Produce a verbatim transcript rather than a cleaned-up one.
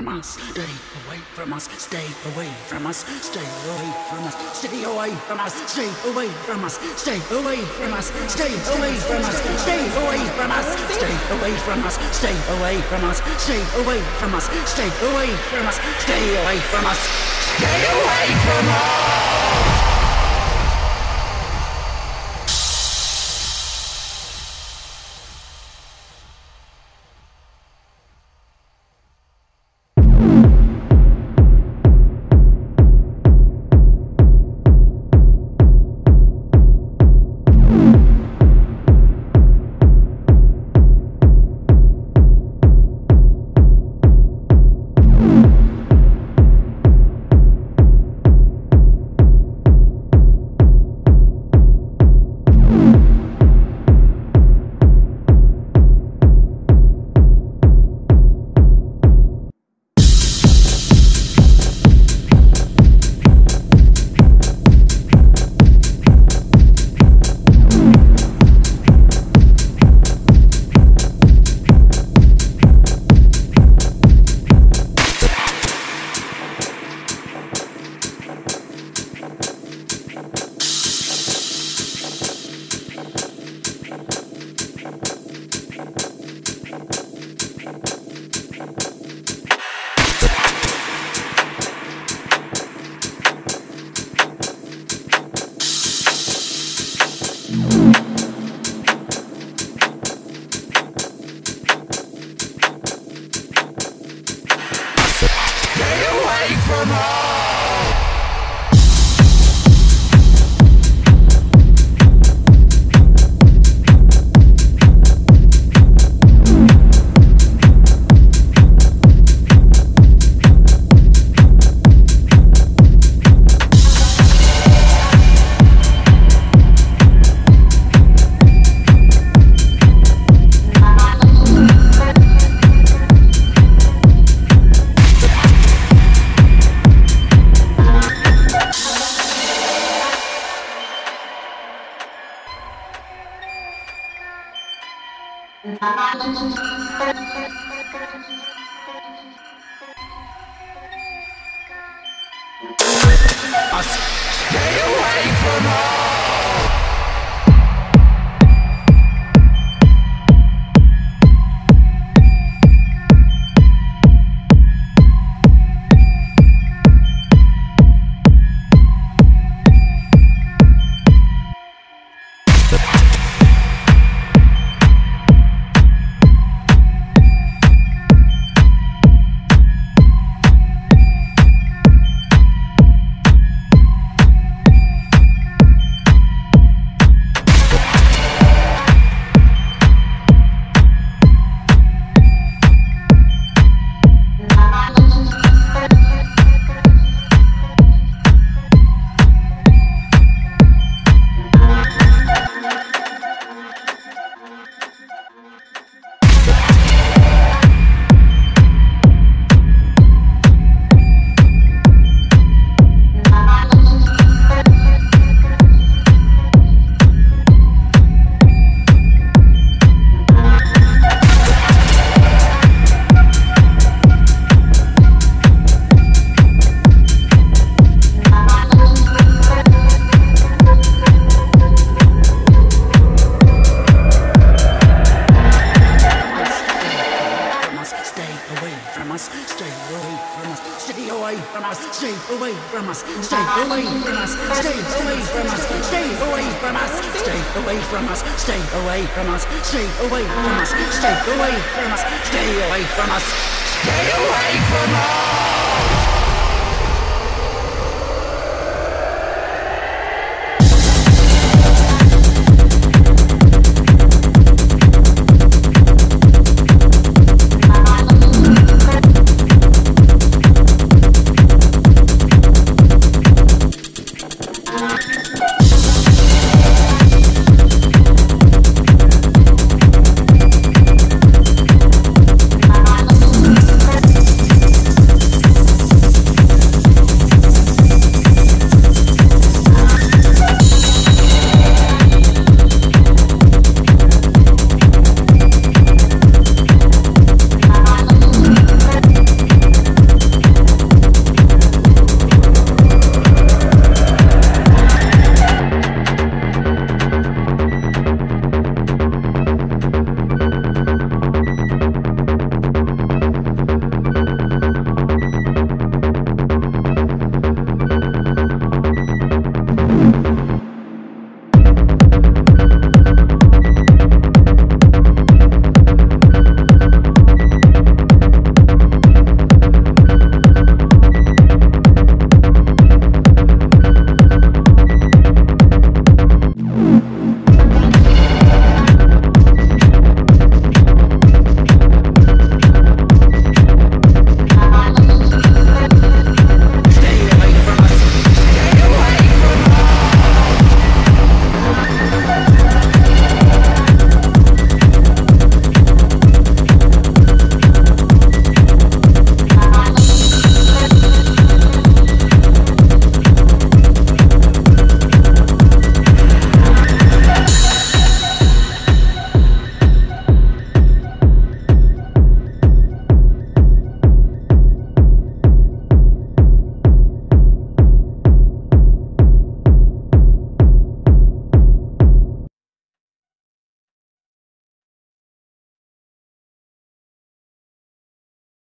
us, stay away from us, stay away from us, stay away from us, stay away from us, stay away from us, stay away from us, stay away from us, stay away from us, stay away from us, stay away from us, stay away from us, stay away from us, stay away from us, stay away from us. Stay away from us. Stay away from us, stay away from us, stay away from us, stay away from us, stay away from us, stay away from us, stay away from us, stay away from us, stay away from us, stay away from us, stay